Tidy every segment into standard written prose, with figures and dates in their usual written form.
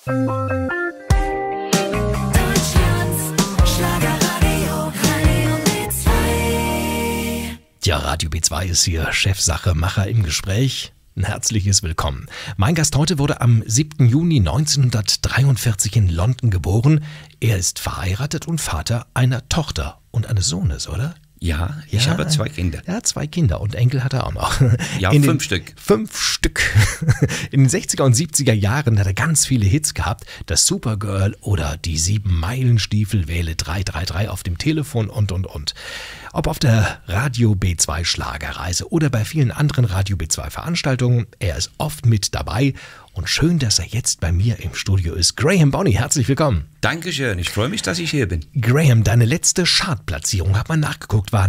Ja, Radio B2 ist hier Chefsache, Macher im Gespräch. Ein herzliches Willkommen. Mein Gast heute wurde am 7. Juni 1943 in London geboren. Er ist verheiratet und Vater einer Tochter und eines Sohnes, oder? Ja, ich habe 2 Kinder. Ja, 2 Kinder und Enkel hat er auch noch. Ja, 5 Stück. 5 Stück. In den 60er und 70er Jahren hat er ganz viele Hits gehabt. Das Supergirl oder die 7-Meilen-Stiefel, wähle 333 auf dem Telefon und. Ob auf der Radio B2 Schlagerreise oder bei vielen anderen Radio B2 Veranstaltungen, er ist oft mit dabei. Und schön, dass er jetzt bei mir im Studio ist. Graham Bonny, herzlich willkommen. Dankeschön, ich freue mich, dass ich hier bin. Graham, deine letzte Chartplatzierung, hat man nachgeguckt, war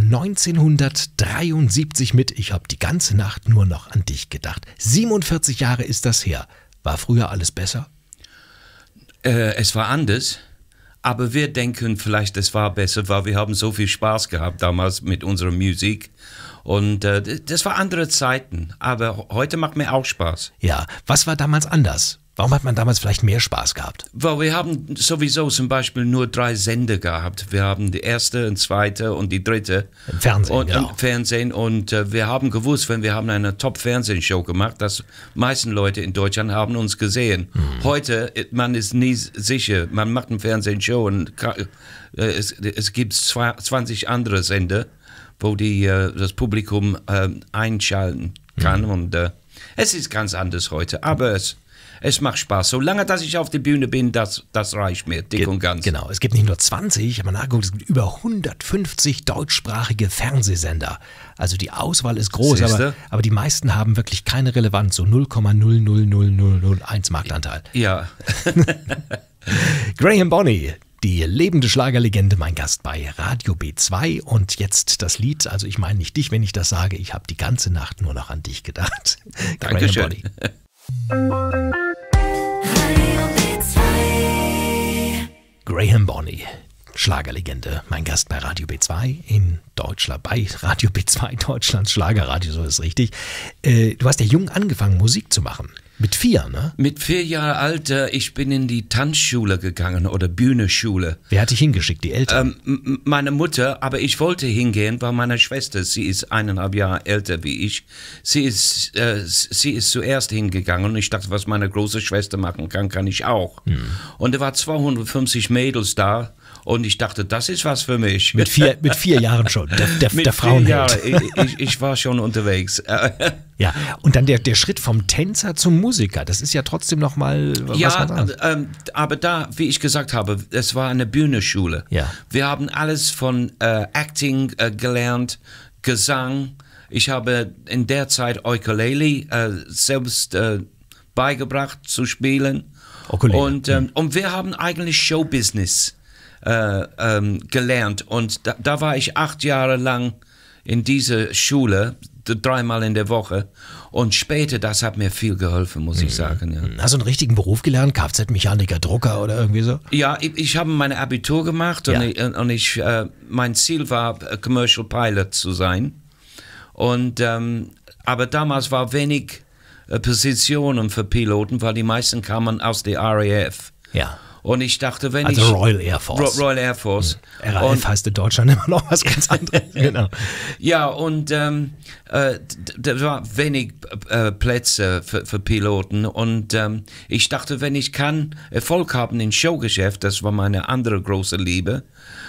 1973 mit Ich hab die ganze Nacht nur noch an dich gedacht. 47 Jahre ist das her. War früher alles besser? Es war anders, aber wir denken vielleicht, es war besser, weil wir haben so viel Spaß gehabt damals mit unserer Musik. Und das war andere Zeiten, aber heute macht mir auch Spaß. Ja, was war damals anders? Warum hat man damals vielleicht mehr Spaß gehabt? Weil wir haben sowieso zum Beispiel nur 3 Sender gehabt. Wir haben die erste, und zweite und die dritte. Im Fernsehen, und, genau. Fernsehen. Und wir haben gewusst, wenn wir haben eine Top-Fernsehshow gemacht, dass meisten Leute in Deutschland haben uns gesehen. Heute, man ist nie sicher. Man macht eine Fernsehshow und es gibt 20 andere Sender, wo das Publikum einschalten kann. Und es ist ganz anders heute, aber es macht Spaß. Solange, dass ich auf der Bühne bin, das reicht mir, dick und ganz. Genau, es gibt nicht nur 20, ich habe mal nachgeguckt, es gibt über 150 deutschsprachige Fernsehsender. Also die Auswahl ist groß, aber die meisten haben wirklich keine Relevanz, so 0,00001 Marktanteil. Ja. Graham Bonny, die lebende Schlagerlegende, mein Gast bei Radio B2 und jetzt das Lied, also ich meine nicht dich, wenn ich das sage, ich habe die ganze Nacht nur noch an dich gedacht. Dankeschön. Graham Bonny, Schlagerlegende, mein Gast bei Radio B2 in Deutschland, bei Radio B2 Deutschlands Schlagerradio, so ist richtig. Du hast ja jung angefangen, Musik zu machen. Mit 4, ne? Mit 4 Jahren alt, ich bin in die Tanzschule gegangen oder Bühnenschule. Wer hat dich hingeschickt, die Eltern? Meine Mutter, aber ich wollte hingehen, weil meine Schwester, sie ist 1,5 Jahre älter wie ich, sie ist zuerst hingegangen und ich dachte, was meine große Schwester machen kann, kann ich auch. Und da waren 250 Mädels da. Und ich dachte, das ist was für mich. Mit 4 Jahren schon, der Frauenheld. Ich war schon unterwegs. Ja, und dann der Schritt vom Tänzer zum Musiker, das ist ja trotzdem nochmal was anderes. Aber da, wie ich gesagt habe, es war eine Bühnenschule. Ja. Wir haben alles von Acting gelernt, Gesang. Ich habe in der Zeit Ukulele selbst beigebracht zu spielen. Ukulele. Und wir haben eigentlich Showbusiness gelernt und da war ich 8 Jahre lang in dieser Schule, 3-mal in der Woche und später, das hat mir viel geholfen, muss ich sagen. Ja. Hast du einen richtigen Beruf gelernt, Kfz-Mechaniker, Drucker oder irgendwie so? Ja, ich habe mein Abitur gemacht und mein Ziel war, Commercial Pilot zu sein und aber damals war wenig Positionen für Piloten, weil die meisten kamen aus der RAF. Ja. Und ich dachte, Royal Air Force. Royal Air Force. RAF heißt in Deutschland immer noch was ganz anderes. Genau. Ja, und da war wenig Plätze für Piloten. Und ich dachte, wenn ich kann Erfolg haben im Showgeschäft, das war meine andere große Liebe,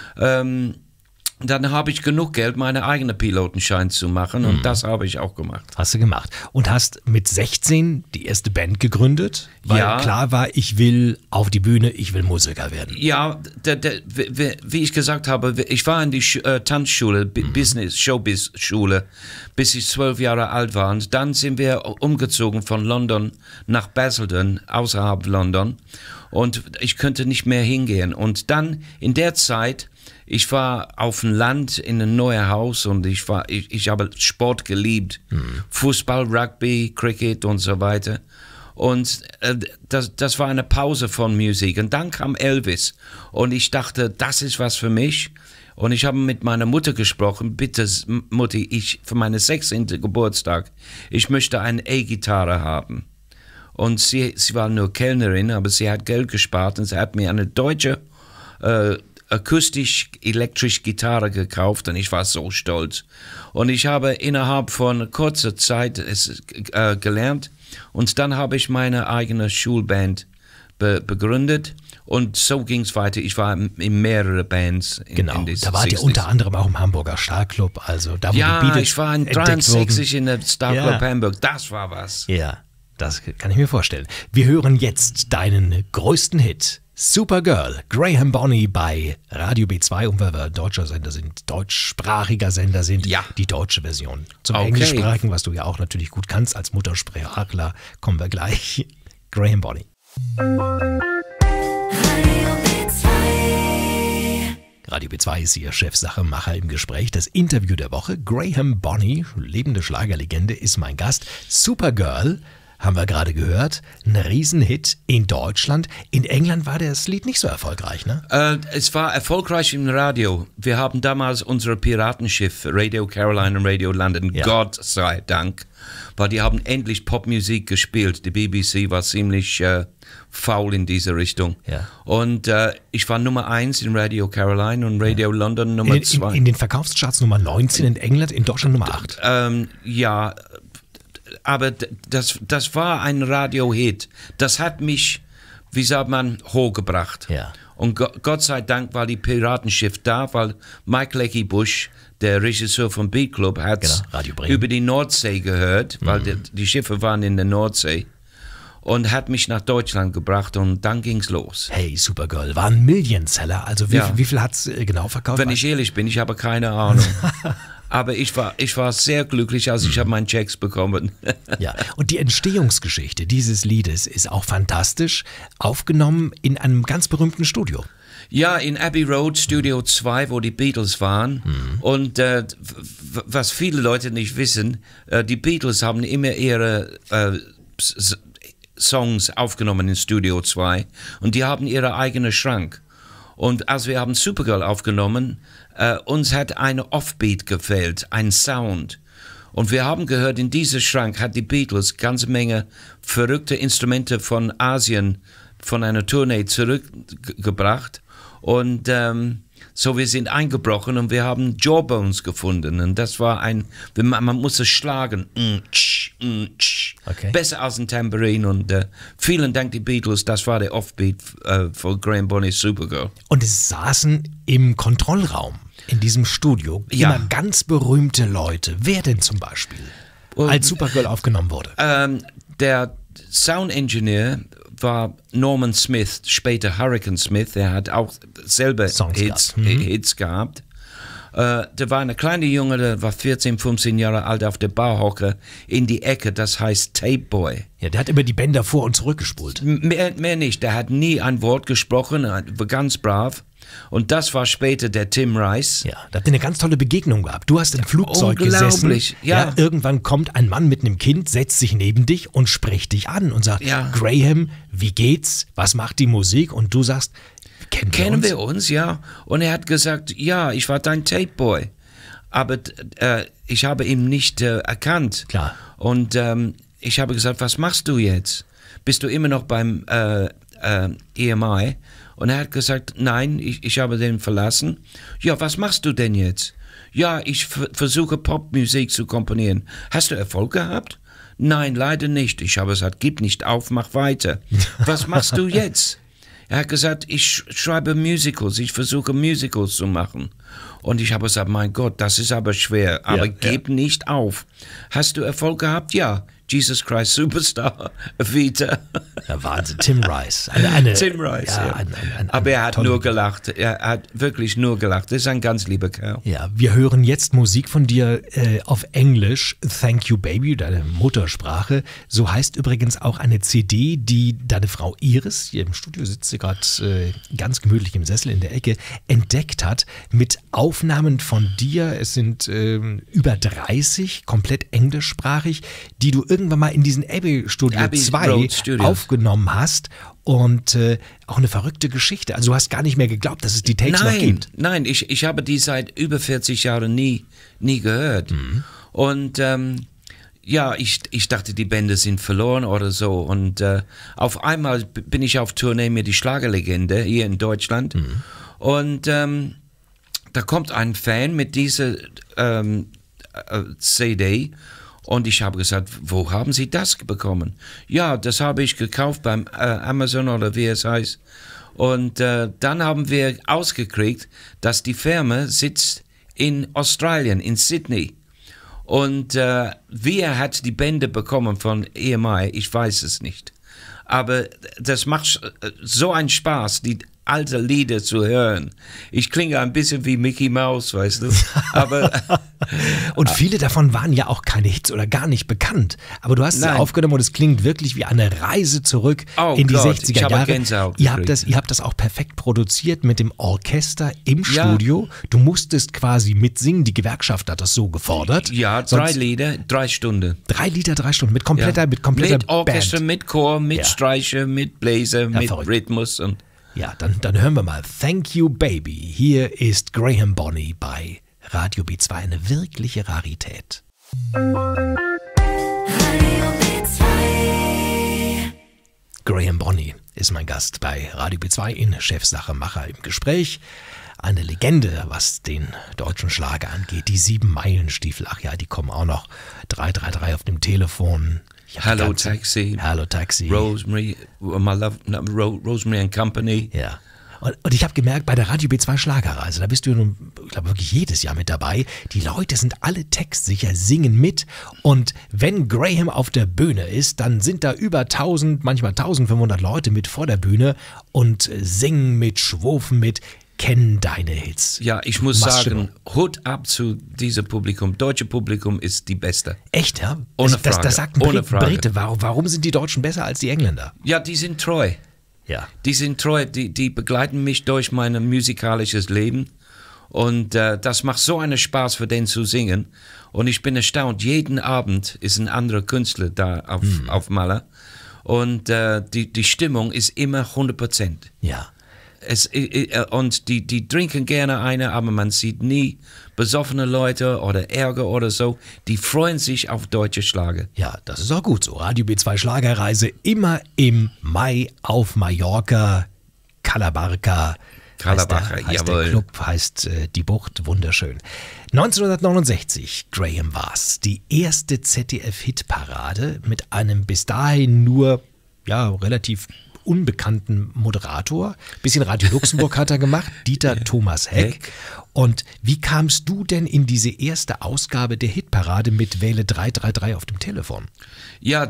dann habe ich genug Geld, meine eigene Pilotenschein zu machen und das habe ich auch gemacht. Hast du gemacht. Und hast mit 16 die erste Band gegründet? Weil klar war, ich will auf die Bühne, ich will Musiker werden. Ja, wie ich gesagt habe, ich war in die Tanzschule, Showbiz-Schule, bis ich 12 Jahre alt war. Und dann sind wir umgezogen von London nach Basildon, außerhalb London. Und ich könnte nicht mehr hingehen. Und dann in der Zeit, ich war auf dem Land in einem neuen Haus und ich habe Sport geliebt. Fußball, Rugby, Cricket und so weiter. Und das war eine Pause von Musik. Und dann kam Elvis. Und ich dachte, das ist was für mich. Und ich habe mit meiner Mutter gesprochen. Bitte, Mutti, für meinen 16. Geburtstag, ich möchte eine E-Gitarre haben. Und sie war nur Kellnerin, aber sie hat Geld gespart und sie hat mir eine deutsche akustisch-elektrische Gitarre gekauft und ich war so stolz. Und ich habe innerhalb von kurzer Zeit es gelernt und dann habe ich meine eigene Schulband begründet und so ging es weiter. Ich war in mehrere Bands. Genau, da wart ihr unter anderem auch im Hamburger Starclub, also da wo die Beatles ich war in 63 in der Starclub Hamburg, das war was. Ja, das kann ich mir vorstellen. Wir hören jetzt deinen größten Hit, Supergirl, Graham Bonney bei Radio B2 und weil wir deutscher Sender sind, deutschsprachiger Sender sind, die deutsche Version. Zum Englischsprachigen, was du ja auch natürlich gut kannst als Muttersprachler, kommen wir gleich. Graham Bonney. Radio B2 ist hier Chefsachemacher im Gespräch. Das Interview der Woche. Graham Bonney, lebende Schlagerlegende, ist mein Gast. Supergirl, haben wir gerade gehört, ein Riesenhit in Deutschland. In England war das Lied nicht so erfolgreich, ne? Es war erfolgreich im Radio. Wir haben damals unsere Piratenschiff, Radio Caroline und Radio London, Gott sei Dank, weil die haben endlich Popmusik gespielt. Die BBC war ziemlich faul in diese Richtung. Ja. Und ich war Nummer 1 in Radio Caroline und Radio London Nummer 2. In den Verkaufscharts Nummer 19 in England, in Deutschland Nummer 8. Ja, aber das war ein Radio-Hit. Das hat mich, wie sagt man, hochgebracht. Ja. Und Gott sei Dank war die Piratenschiff da, weil Mike Lecky Bush, der Regisseur vom Beat Club, hat über die Nordsee gehört, weil die Schiffe waren in der Nordsee. Und hat mich nach Deutschland gebracht und dann ging's los. Hey, Supergirl, war ein Millionseller. Also wie viel hat's genau verkauft? Wenn ich ehrlich bin, ich habe keine Ahnung. Aber ich war sehr glücklich, als ich habe meinen Checks bekommen. Ja, und die Entstehungsgeschichte dieses Liedes ist auch fantastisch, aufgenommen in einem ganz berühmten Studio. Ja, in Abbey Road, Studio 2, wo die Beatles waren. Und was viele Leute nicht wissen, die Beatles haben immer ihre Songs aufgenommen in Studio 2 und die haben ihre eigene Schrank. Und als wir haben Supergirl aufgenommen, uns hat eine Offbeat gefehlt, ein Sound. Und wir haben gehört, in diesem Schrank hat die Beatles ganze Menge verrückte Instrumente von Asien von einer Tournee zurückgebracht. Und so wir sind eingebrochen und wir haben Jawbones gefunden. Und das war man musste schlagen. Okay. Besser als ein Tambourin. Und vielen Dank die Beatles, das war der Offbeat von Graham Bonney's Supergirl. Und es saßen im Kontrollraum in diesem Studio immer ganz berühmte Leute. Wer denn zum Beispiel, als Supergirl aufgenommen wurde? Der Sound Engineer war Norman Smith, später Hurricane Smith. Er hat auch selber Hits gehabt. Da war eine kleine Junge, der war 14, 15 Jahre alt, auf der Barhocke in die Ecke, das heißt Tape Boy. Ja, der hat immer die Bänder vor- und zurückgespult. Mehr nicht, der hat nie ein Wort gesprochen, war ganz brav. Und das war später der Tim Rice. Ja, da habt ihr eine ganz tolle Begegnung gehabt. Du hast im Flugzeug gesessen. Ja. Irgendwann kommt ein Mann mit einem Kind, setzt sich neben dich und spricht dich an und sagt, Graham, wie geht's? Was macht die Musik? Und du sagst, kennen wir uns? Ja. Und er hat gesagt, ja, ich war dein Tape Boy. Aber ich habe ihn nicht erkannt. Klar. Und ich habe gesagt, was machst du jetzt? Bist du immer noch beim EMI? Und er hat gesagt, nein, ich habe den verlassen. Ja, was machst du denn jetzt? Ja, ich versuche Popmusik zu komponieren. Hast du Erfolg gehabt? Nein, leider nicht. Ich habe gesagt, gib nicht auf, mach weiter. Was machst du jetzt? Er hat gesagt, ich schreibe Musicals, ich versuche Musicals zu machen. Und ich habe gesagt, mein Gott, das ist aber schwer, aber gib nicht auf. Hast du Erfolg gehabt? Ja. Jesus Christ Superstar, Vita. Ja, Wahnsinn, Tim Rice. Tim Rice, ja. Aber er hat nur gelacht. Er hat wirklich nur gelacht. Das ist ein ganz lieber Kerl. Ja, wir hören jetzt Musik von dir auf Englisch. Thank You Baby, deine Muttersprache. So heißt übrigens auch eine CD, die deine Frau Iris, hier im Studio sitzt sie gerade ganz gemütlich im Sessel in der Ecke, entdeckt hat mit Aufnahmen von dir. Es sind über 30, komplett englischsprachig, die du irgendwann mal in diesen Abbey 2 aufgenommen hast und auch eine verrückte Geschichte. Also du hast gar nicht mehr geglaubt, dass es die Tapes noch gibt. Nein, ich habe die seit über 40 Jahren nie gehört. Und ja, ich dachte, die Bände sind verloren oder so. Und auf einmal bin ich auf Tournee mit die Schlagerlegende hier in Deutschland. Und da kommt ein Fan mit dieser CD und ich habe gesagt, wo haben Sie das bekommen? Ja, das habe ich gekauft beim Amazon oder wie es heißt. Und dann haben wir ausgekriegt, dass die Firma sitzt in Australien, in Sydney. Und wie er hat die Bände bekommen von EMI, ich weiß es nicht. Aber das macht so einen Spaß, die alte Lieder zu hören. Ich klinge ein bisschen wie Mickey Mouse, weißt du. Aber und viele davon waren ja auch keine Hits oder gar nicht bekannt. Aber du hast sie aufgenommen und es klingt wirklich wie eine Reise zurück in die 60er ich habe Jahre. Gänsehaut Ihr habt das auch perfekt produziert mit dem Orchester im Studio. Du musstest quasi mitsingen. Die Gewerkschaft hat das so gefordert. Ja, 3 Lieder, 3 Stunden. 3 Lieder, 3 Stunden mit kompletter Mit Orchester, Band. mit Chor, mit Streicher, mit Bläser, mit verrückt. Rhythmus und Ja, dann hören wir mal Thank You Baby. Hier ist Graham Bonney bei Radio B2, eine wirkliche Rarität. Radio B2. Graham Bonney ist mein Gast bei Radio B2 in Chefsache Macher im Gespräch. Eine Legende, was den deutschen Schlager angeht. Die 7-Meilen-Stiefel, ach ja, die kommen auch noch. 333 auf dem Telefon. Hello Taxi, Hello Taxi. Rosemary, my love, Rosemary and Company. Ja. Und ich habe gemerkt, bei der Radio B2 Schlagerreise, da bist du nun, ich glaube, wirklich jedes Jahr mit dabei. Die Leute sind alle textsicher, singen mit. Und wenn Graham auf der Bühne ist, dann sind da über 1000, manchmal 1500 Leute mit vor der Bühne und singen mit, schwurfen mit, kennen deine Hits. Ja, ich muss sagen, Hut ab zu diesem Publikum. Deutsche Publikum ist die beste. Echt, ja? Ohne Frage. Das sagten Brite. Warum sind die Deutschen besser als die Engländer? Ja, die sind treu. Ja. Die sind treu, die begleiten mich durch mein musikalisches Leben und das macht so einen Spaß für den zu singen und ich bin erstaunt, jeden Abend ist ein anderer Künstler da auf Malle und die Stimmung ist immer 100%. Ja. Und die trinken gerne eine, aber man sieht nie besoffene Leute oder Ärger oder so. Die freuen sich auf deutsche Schlager. Ja, das ist auch gut so. Radio B2 Schlagerreise immer im Mai auf Mallorca, Calabarca. Heißt der Club, heißt die Bucht, wunderschön. 1969, Graham war's. Die erste ZDF-Hitparade mit einem bis dahin nur, ja, relativ unbekannten Moderator. Bisschen Radio Luxemburg hat er gemacht, Dieter Thomas Heck. Und wie kamst du denn in diese erste Ausgabe der Hitparade mit Wähle 333 auf dem Telefon? Ja,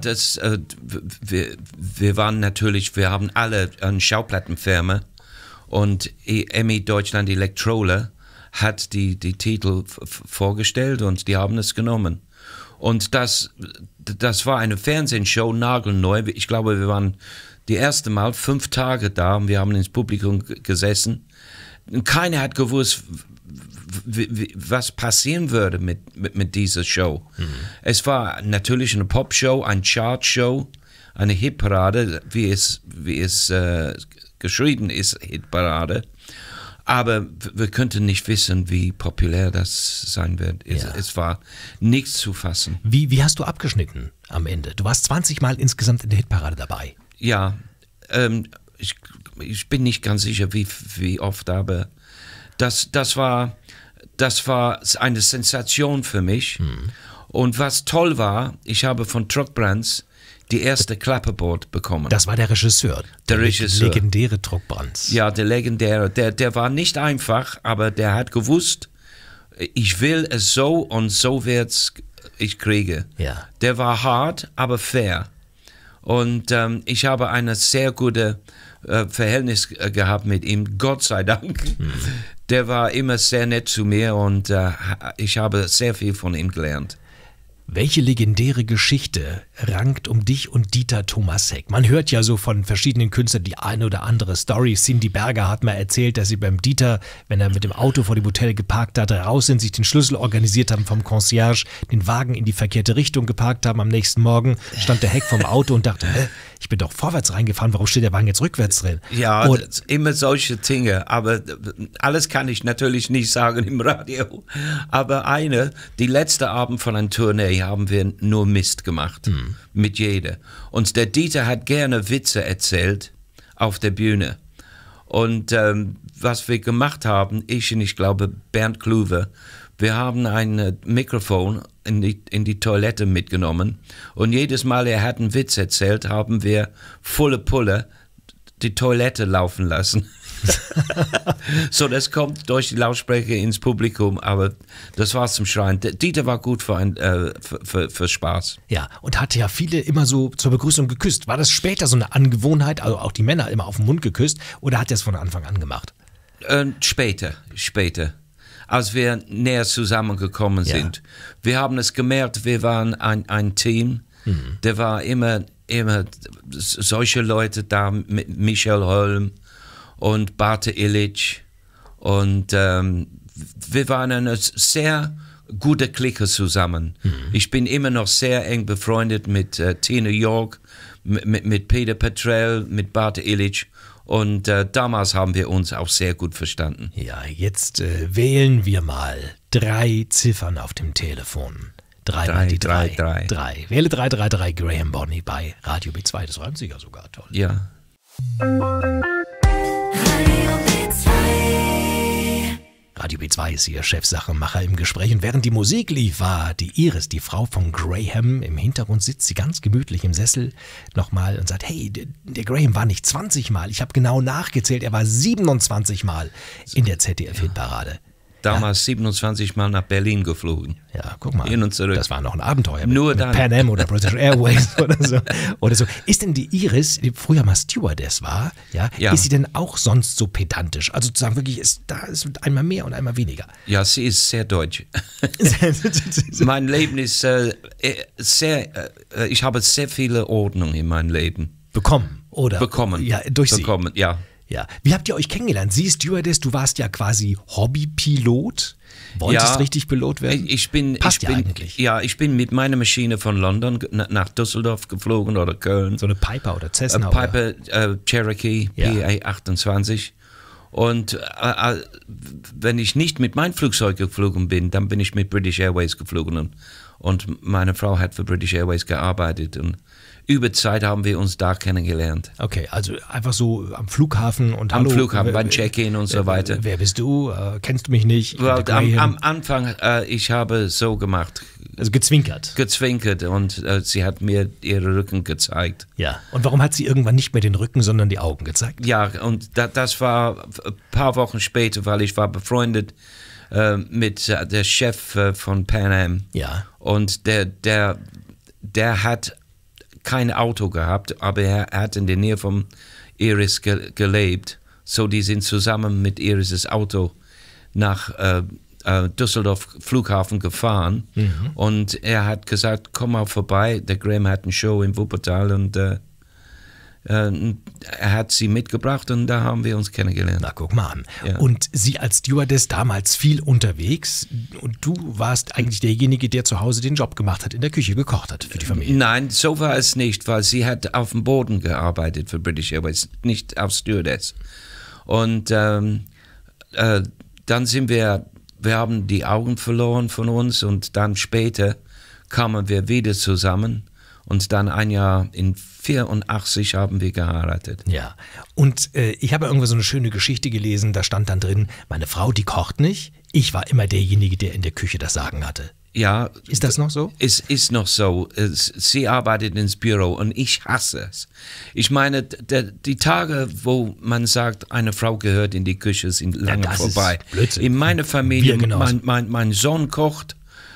wir waren natürlich, wir haben alle eine Schauplattenfirma und EMI Deutschland Elektrola hat die Titel vorgestellt und die haben es genommen. Und das war eine Fernsehshow, nagelneu. Ich glaube, wir waren die erste Mal 5 Tage da und wir haben ins Publikum gesessen. Und keiner hat gewusst, was passieren würde mit dieser Show. Es war natürlich eine Popshow, eine Chartshow, eine Hitparade, wie es geschrieben ist, Hitparade. Aber wir könnten nicht wissen, wie populär das sein wird. Ja. Es war nichts zu fassen. Wie hast du abgeschnitten am Ende? Du warst 20 Mal insgesamt in der Hitparade dabei. Ja, ich bin nicht ganz sicher, wie oft, aber das war eine Sensation für mich. Und was toll war, ich habe von Truck Brands die erste Clapperboard bekommen. Das war der Regisseur. Der Regisseur. Legendäre Truck Brands. Ja, der legendäre. Der war nicht einfach, aber der hat gewusst, ich will es so und so wird's ich kriege. Ja. Der war hart, aber fair. Und ich habe ein sehr gutes Verhältnis gehabt mit ihm, Gott sei Dank. Der war immer sehr nett zu mir und ich habe sehr viel von ihm gelernt. Welche legendäre Geschichte rankt um dich und Dieter Thomas Heck? Man hört ja so von verschiedenen Künstlern die eine oder andere Story. Cindy Berger hat mal erzählt, dass sie beim Dieter, wenn er mit dem Auto vor dem Hotel geparkt hat, raus sind, sich den Schlüssel organisiert haben vom Concierge, den Wagen in die verkehrte Richtung geparkt haben. Am nächsten Morgen stand der Heck vom Auto und dachte, ich bin doch vorwärts reingefahren, warum steht der Wagen jetzt rückwärts drin? Ja, Und immer solche Dinge, aber alles kann ich natürlich nicht sagen im Radio. Aber die letzte Abend von einer Tournee haben wir nur Mist gemacht, mit jeder. Und der Dieter hat gerne Witze erzählt auf der Bühne. Und was wir gemacht haben, ich glaube Bernd Kluwer, wir haben ein Mikrofon in die Toilette mitgenommen und jedes Mal, er hat einen Witz erzählt, haben wir volle Pulle die Toilette laufen lassen. So, das kommt durch die Lautsprecher ins Publikum, aber das war zum Schreien. Dieter war gut für Spaß. ja, und hatte ja viele immer so zur Begrüßung geküsst. War das später so eine Angewohnheit, also auch die Männer immer auf den Mund geküsst, oder hat er es von Anfang an gemacht? Später. Als wir näher zusammengekommen sind. Wir haben es gemerkt, wir waren ein Team. Der war immer solche Leute da, mit Michael Holm und Barte Illich. Und wir waren eine sehr gute Clique zusammen. Ich bin immer noch sehr eng befreundet mit Tina York, mit Peter Petrell, mit Barte Illich. Und damals haben wir uns auch sehr gut verstanden. Ja, jetzt wählen wir mal 3 Ziffern auf dem Telefon. 3 mal die 3. 3. Wähle 333 Graham Bonney bei Radio B2. Das reimt sich ja sogar toll. Ja. Radio B2 ist hier Chefsachemacher im Gespräch. Und während die Musik lief, war die Iris, die Frau von Graham, im Hintergrund sitzt sie ganz gemütlich im Sessel nochmal und sagt, hey, der Graham war nicht 20 Mal. Ich habe genau nachgezählt, er war 27 Mal in der ZDF-Hitparade. Damals 27 Mal nach Berlin geflogen. Ja, guck mal. Hin und zurück. Das war noch ein Abenteuer. Nur mit dann. Pan Am oder British Airways oder so. Ist denn die Iris, die früher mal Stewardess war, ja, ist sie denn auch sonst so pedantisch? Also zu sagen, wirklich, da ist einmal mehr und einmal weniger. Ja, sie ist sehr deutsch. Mein Leben ist ich habe sehr viele Ordnung in meinem Leben. Bekommen, oder? Bekommen. Ja, durch sie. Bekommen, ja. Ja. Wie habt ihr euch kennengelernt? Sie Stewardess, du warst ja quasi Hobbypilot. Wolltest richtig Pilot werden? Passt ja eigentlich. Ja, ich bin mit meiner Maschine von London nach Düsseldorf geflogen oder Köln. So eine Piper oder Cessna? Piper Cherokee, PA-28. Und wenn ich nicht mit meinem Flugzeug geflogen bin, dann bin ich mit British Airways geflogen. Und meine Frau hat für British Airways gearbeitet. Und über Zeit haben wir uns da kennengelernt. Okay, also einfach so am Flughafen und am Flughafen, beim Check-in und so weiter. Wer bist du? Kennst du mich nicht? Well, am Anfang, ich habe so gemacht. Also gezwinkert. Gezwinkert und sie hat mir ihren Rücken gezeigt. Ja, und warum hat sie irgendwann nicht mehr den Rücken, sondern die Augen gezeigt? Ja, und das war ein paar Wochen später, weil ich war befreundet mit der Chef von Pan Am. Ja. Und der hat kein Auto gehabt, aber er hat in der Nähe von Iris gelebt. So, die sind zusammen mit Iris' Auto nach Düsseldorf Flughafen gefahren. Und er hat gesagt, komm mal vorbei. Der Graham hat eine Show in Wuppertal und er hat sie mitgebracht und da haben wir uns kennengelernt. Na, guck mal an. Ja. Und sie als Stewardess damals viel unterwegs und du warst eigentlich derjenige, der zu Hause den Job gemacht hat, in der Küche gekocht hat für die Familie. Nein, so war es nicht, weil sie hat auf dem Boden gearbeitet für British Airways, nicht als Stewardess. Und dann sind wir haben die Augen verloren von uns und dann später kamen wir wieder zusammen. Und dann ein Jahr in 1984 haben wir geheiratet. Ja, und ich habe irgendwo so eine schöne Geschichte gelesen, da stand dann drin, meine Frau, die kocht nicht, ich war immer derjenige, der in der Küche das Sagen hatte. Ja. Ist das noch so? Es ist noch so. Sie arbeitet ins Büro und ich hasse es. Ich meine, die Tage, wo man sagt, eine Frau gehört in die Küche, sind lange vorbei. Ist Blödsinn. In meiner Familie, mein Sohn kocht,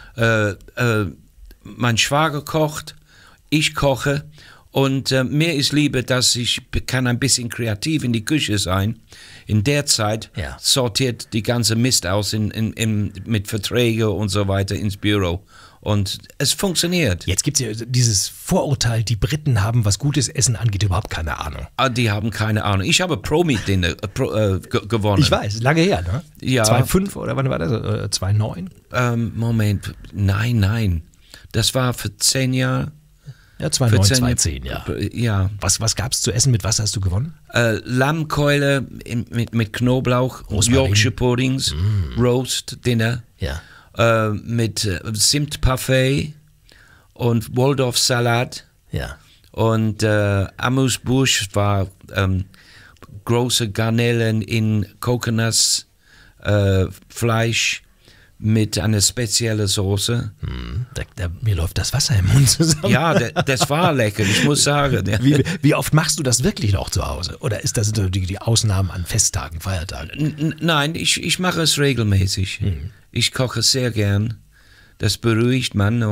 mein Schwager kocht, ich koche und mir ist lieber, dass ich kann ein bisschen kreativ in die Küche sein. In der Zeit sortiert die ganze Mist aus mit Verträgen und so weiter ins Büro. Und es funktioniert. Jetzt gibt es ja dieses Vorurteil, die Briten haben, was gutes Essen angeht, überhaupt keine Ahnung. Die haben keine Ahnung. Ich habe Pro-Meet-Dinner gewonnen. Ich weiß, lange her, ne? Ja. 2005 oder wann war das? 2009? Moment, nein. Das war für 10 Jahre. Ja, 2009, 2010, ja. Ja. Was gab es zu essen? Mit was hast du gewonnen? Lammkeule mit Knoblauch, Yorkshire Puddings, Roast Dinner, mit Zimtparfait und Waldorf-Salat. Ja. Und Amuse-Bouche war große Garnelen in Coconuts, Fleisch mit einer speziellen Soße. Mir läuft das Wasser im Mund zusammen. Ja, das war lecker, ich muss sagen. Ja. Wie oft machst du das wirklich noch zu Hause? Oder ist das die Ausnahmen an Festtagen, Feiertagen? Nein, ich mache es regelmäßig. Ich koche sehr gern. Das beruhigt man.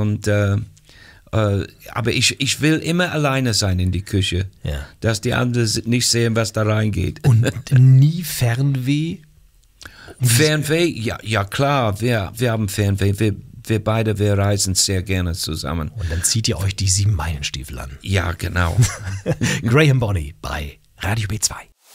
Aber ich will immer alleine sein in die Küche. Ja. Dass die anderen nicht sehen, was da reingeht. Und nie Fernweh? Fernweh, ja klar, wir haben Fernweh. Wir beide, wir reisen sehr gerne zusammen. Und dann zieht ihr euch die 7-Meilen-Stiefel an. Ja, genau. Graham Bonney bei Radio B2.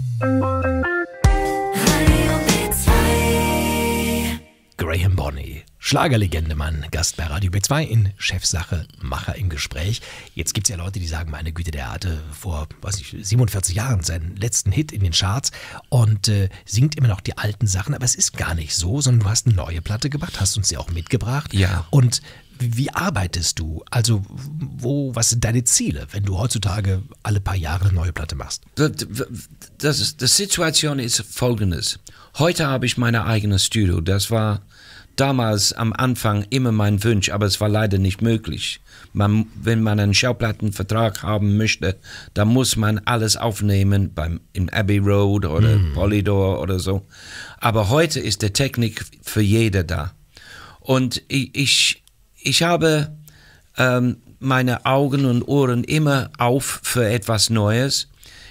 Graham Bonney, Schlagerlegende, Mann, Gast bei Radio B2 in Chefsache, Macher im Gespräch. Jetzt gibt es ja Leute, die sagen, meine Güte, der hatte vor 47 Jahren seinen letzten Hit in den Charts und singt immer noch die alten Sachen, aber es ist gar nicht so, sondern du hast eine neue Platte gemacht, hast uns sie auch mitgebracht. Ja. Und wie arbeitest du? Also, was sind deine Ziele, wenn du heutzutage alle paar Jahre eine neue Platte machst? Die Situation ist folgendes. Heute habe ich mein eigenes Studio. Das war damals am Anfang immer mein Wunsch, aber es war leider nicht möglich. Wenn man einen Schallplattenvertrag haben möchte, dann muss man alles aufnehmen im Abbey Road oder Polydor oder so. Aber heute ist die Technik für jeder da. Und ich habe meine Augen und Ohren immer auf für etwas Neues.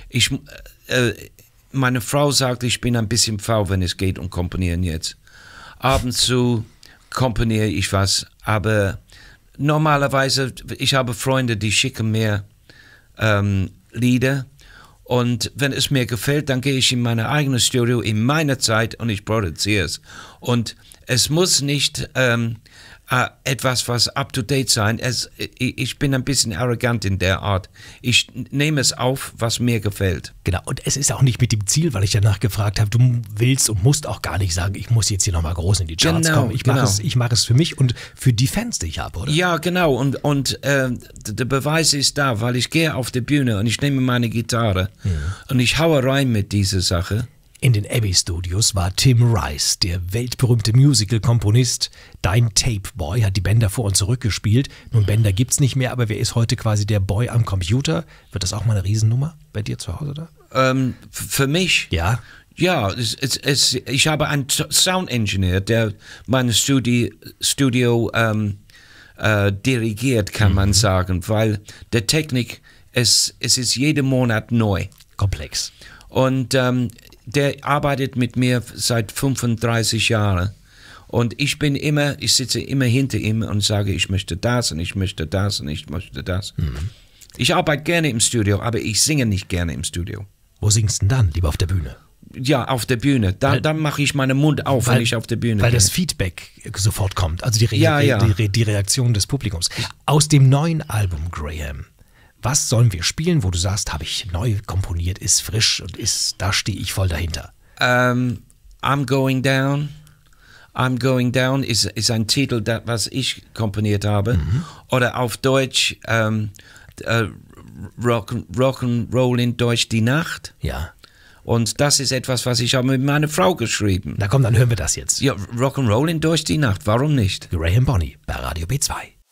Meine Frau sagt, ich bin ein bisschen faul, wenn es geht um Komponieren jetzt. Ab und zu komponiere ich was, aber normalerweise, ich habe Freunde, die schicken mir Lieder und wenn es mir gefällt, dann gehe ich in mein eigenes Studio in meiner Zeit und ich produziere es. Und es muss nicht etwas, was up-to-date sein. Ich bin ein bisschen arrogant in der Art. Ich nehme es auf, was mir gefällt. Genau, und es ist auch nicht mit dem Ziel, weil ich danach gefragt habe, du willst und musst auch gar nicht sagen, ich muss jetzt hier nochmal groß in die Charts kommen. Ich mache es für mich und für die Fans, die ich habe, oder? Ja, genau. Und der Beweis ist da, weil ich gehe auf die Bühne und ich nehme meine Gitarre und ich haue rein mit dieser Sache. In den Abbey Studios war Tim Rice, der weltberühmte Musical-Komponist. Dein Tape-Boy hat die Bänder vor und zurück gespielt. Nun, Bänder gibt's nicht mehr, aber wer ist heute quasi der Boy am Computer? Wird das auch mal eine Riesennummer bei dir zu Hause, oder? Für mich? Ja. Ja, ich habe einen Sound-Engineer, der mein Studio dirigiert, kann man sagen, weil der Technik, es ist jeden Monat neu. Komplex. Und der arbeitet mit mir seit 35 Jahren. Und ich sitze immer hinter ihm und sage, ich möchte das und ich möchte das und ich möchte das. Ich arbeite gerne im Studio, aber ich singe nicht gerne im Studio. Wo singst du denn dann? Lieber auf der Bühne? Ja, auf der Bühne. Dann mache ich meinen Mund auf, wenn ich auf der Bühne bin. Weil das Feedback sofort kommt, also die Reaktion des Publikums. Aus dem neuen Album, Graham, was sollen wir spielen, wo du sagst, habe ich neu komponiert, ist frisch und da stehe ich voll dahinter? I'm Going Down. I'm Going Down ist ein Titel, was ich komponiert habe. Oder auf Deutsch Rock'n'Roll in Deutsch, Die Nacht. Ja. Und das ist etwas, was ich habe mit meiner Frau geschrieben. Na komm, dann hören wir das jetzt. Ja, Rock'n'Roll in Deutsch, Die Nacht, warum nicht? Graham Bonney bei Radio B2.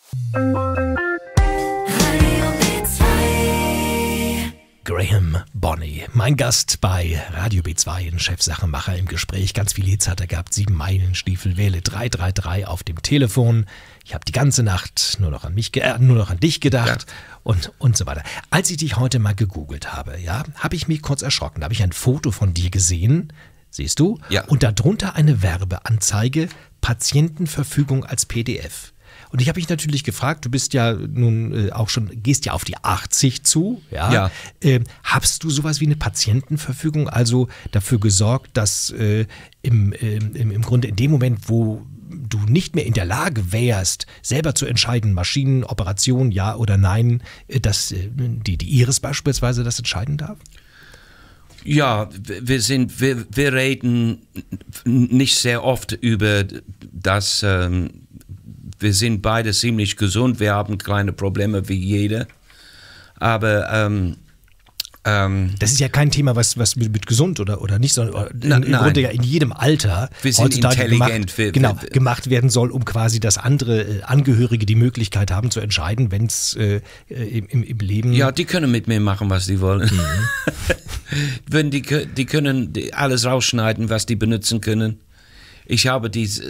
Graham Bonney, mein Gast bei Radio B2 in Chefsache Macher im Gespräch. Ganz viele Hits hat er gehabt, 7-Meilen-Stiefel, wähle 333 auf dem Telefon. Ich habe die ganze Nacht nur noch an dich gedacht und so weiter. Als ich dich heute mal gegoogelt habe, habe ich mich kurz erschrocken. Da habe ich ein Foto von dir gesehen, siehst du? Ja. Und darunter eine Werbeanzeige, Patientenverfügung als PDF. Und ich habe mich natürlich gefragt, du bist ja nun gehst ja auf die 80 zu, ja. Hast du sowas wie eine Patientenverfügung, also dafür gesorgt, dass im Grunde in dem Moment, wo du nicht mehr in der Lage wärst, selber zu entscheiden, Maschinenoperation, ja oder nein, dass die Iris beispielsweise das entscheiden darf? Ja, wir reden nicht sehr oft über das. Wir sind beide ziemlich gesund, wir haben kleine Probleme wie jeder. Aber das ist ja kein Thema, was mit gesund oder nicht, sondern im Grunde ja in jedem Alter wir sind intelligent. Gemacht werden soll, um quasi, dass andere Angehörige die Möglichkeit haben zu entscheiden, wenn es im Leben... Ja, die können mit mir machen, was sie wollen. Wenn die können alles rausschneiden, was die benutzen können. Ich habe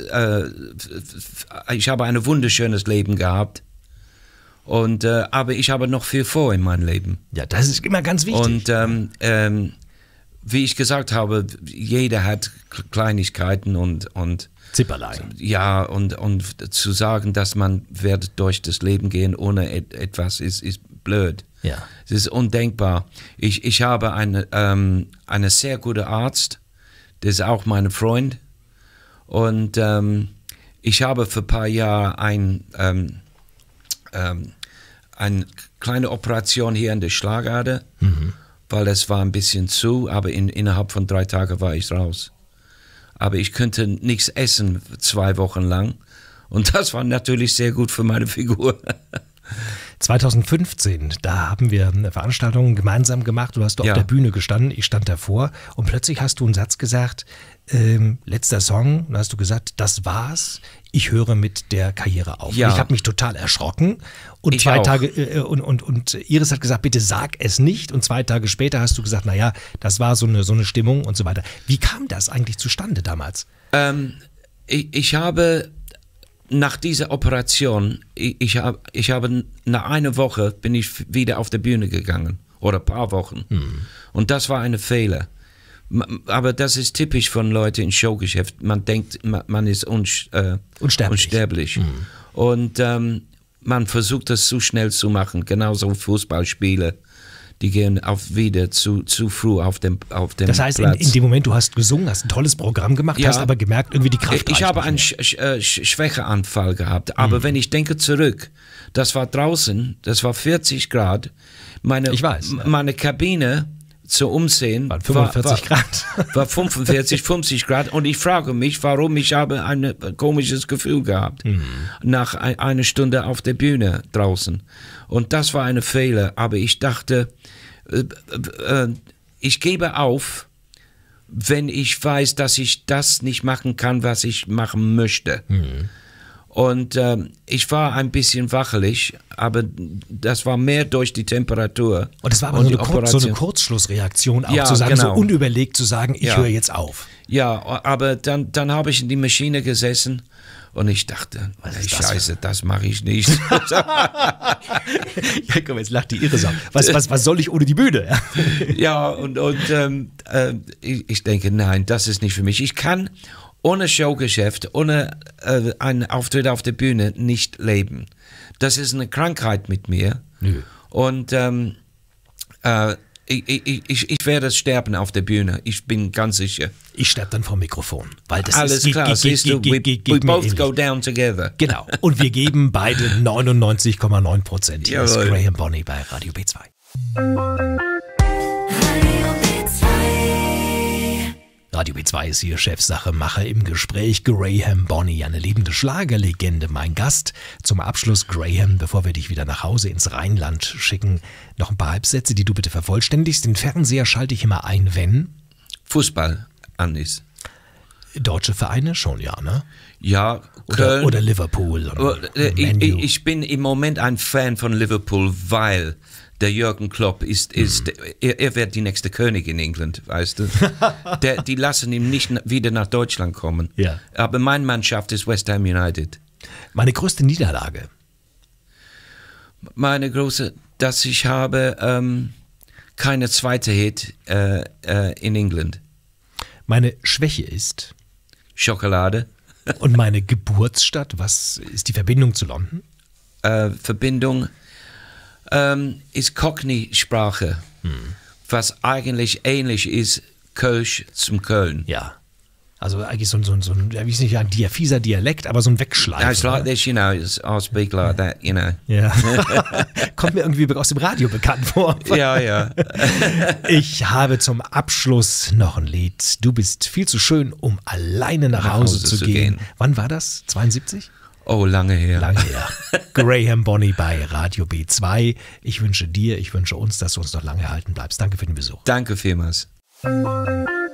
ein wunderschönes Leben gehabt. Aber ich habe noch viel vor in meinem Leben. Ja, das ist immer ganz wichtig. Und wie ich gesagt habe, jeder hat Kleinigkeiten und Zipperlein. Ja, und zu sagen, dass man wird durch das Leben gehen ohne etwas, ist blöd. Ja. Es ist undenkbar. Ich habe eine sehr gute Arzt, der ist auch mein Freund. Und ich habe für ein paar Jahre eine kleine Operation hier in der Schlagader, weil es war ein bisschen zu, aber innerhalb von 3 Tagen war ich raus. Aber ich könnte nichts essen 2 Wochen lang und das war natürlich sehr gut für meine Figur. 2015, da haben wir eine Veranstaltung gemeinsam gemacht, du hast auf der Bühne gestanden, ich stand davor und plötzlich hast du einen Satz gesagt, letzter Song, da hast du gesagt, das war's, ich höre mit der Karriere auf. Ja. Ich habe mich total erschrocken und 2 Tage und Iris hat gesagt, bitte sag es nicht und 2 Tage später hast du gesagt, naja, das war so eine Stimmung und so weiter. Wie kam das eigentlich zustande damals? Ich habe nach dieser Operation, ich habe nach einer Woche bin ich wieder auf der Bühne gegangen oder ein paar Wochen und das war ein Fehler. Aber das ist typisch von Leuten im Showgeschäft. Man denkt, man ist unsterblich. Und man versucht das zu schnell zu machen. Genauso Fußballspiele, die gehen wieder zu früh auf dem Das heißt, Platz. In dem Moment, du hast gesungen, hast ein tolles Programm gemacht, hast aber gemerkt, irgendwie die Kraft Ich habe einen Schwächeanfall gehabt. Aber wenn ich denke zurück, das war draußen, das war 40 Grad. Meine Kabine zu umsehen war 45 Grad. War 45, 50 Grad und ich frage mich, warum ich habe ein komisches Gefühl gehabt nach einer Stunde auf der Bühne draußen. Und das war ein Fehler, aber ich dachte, ich gebe auf, wenn ich weiß, dass ich das nicht machen kann, was ich machen möchte. Und ich war ein bisschen wackelig, aber das war mehr durch die Temperatur. Und das war aber so eine Kurzschlussreaktion, auch zu sagen, so unüberlegt zu sagen, ich höre jetzt auf. Ja, aber dann habe ich in die Maschine gesessen und ich dachte, Scheiße, das mache ich nicht. Ja, komm, jetzt lacht die Iris auf. Was soll ich ohne die Bühne? Ja, und ich denke, nein, das ist nicht für mich. Ich kann ohne Showgeschäft, ohne einen Auftritt auf der Bühne nicht leben. Das ist eine Krankheit mit mir. Nö. Und ich werde sterben auf der Bühne. Ich bin ganz sicher. Ich sterbe dann vom Mikrofon. Weil das alles klar, siehst du, we both go down together. Genau. Und wir geben beide 99,9%. Hier ist Graham Bonny bei Radio B2. Radio B2 ist hier Chefsache, Macher im Gespräch. Graham Bonny, eine lebende Schlagerlegende, mein Gast. Zum Abschluss, Graham, bevor wir dich wieder nach Hause ins Rheinland schicken, noch ein paar Halbsätze, die du bitte vervollständigst. Den Fernseher schalte ich immer ein, wenn Fußball an ist. Deutsche Vereine schon, ja, ne? Ja, Köln. Oder Liverpool. Ich bin im Moment ein Fan von Liverpool, weil der Jürgen Klopp er wird die nächste König in England, weißt du. Die lassen ihn nicht wieder nach Deutschland kommen. Ja. Aber meine Mannschaft ist West Ham United. Meine größte Niederlage? Meine große, dass ich habe keine zweite Hit in England. Meine Schwäche ist? Schokolade. Und meine Geburtsstadt, was ist die Verbindung zu London? Verbindung ist Cockney-Sprache, was eigentlich ähnlich ist Kölsch zum Köln. Ja, Also eigentlich so ein ja, wie ist nicht ein fieser Dialekt, aber so ein Wegschleifen. It's like this, you know, I speak like that, you know. Ja. Kommt mir irgendwie aus dem Radio bekannt vor. Ja. Ich habe zum Abschluss noch ein Lied. Du bist viel zu schön, um alleine nach Hause zu gehen. Wann war das? 72? Oh, lange her. Lange her. Graham Bonny bei Radio B2. Ich wünsche uns, dass du uns noch lange erhalten bleibst. Danke für den Besuch. Danke vielmals.